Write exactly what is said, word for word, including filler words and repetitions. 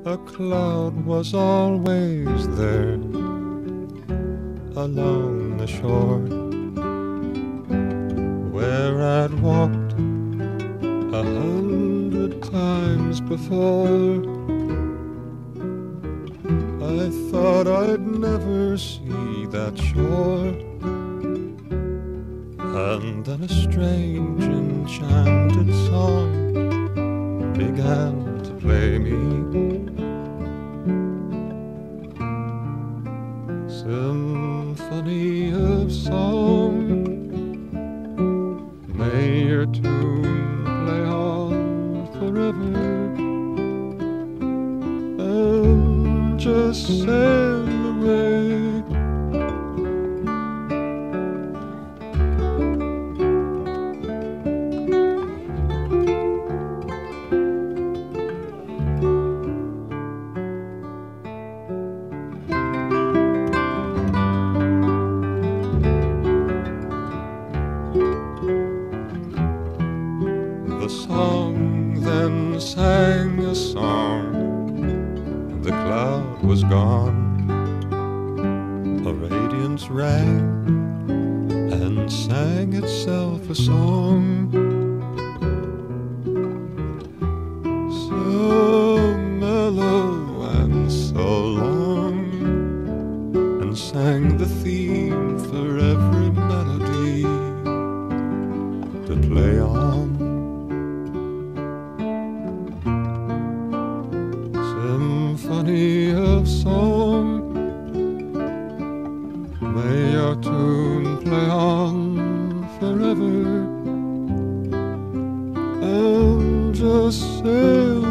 A cloud was always there along the shore where I'd walked a hundred times before. I thought I'd never see that shore, and then a strange enchanted song began to play me. Symphony of song, may your tune play on forever, and just sail away. The song then sang a song, the cloud was gone, a radiance rang and sang itself a song, so mellow and so long, and sang the theme for every melody to play on. Symphony of song, may your tune play on forever, and just sail